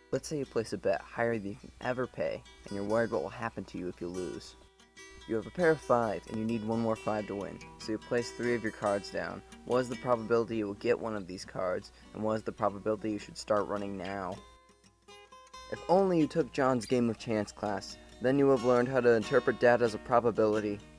Let's say you place a bet higher than you can ever pay, and you're worried what will happen to you if you lose. You have a pair of 5, and you need one more 5 to win, so you place 3 of your cards down. What is the probability you will get one of these cards, and what is the probability you should start running now? If only you took John's Game of Chance class, then you would have learned how to interpret data as a probability.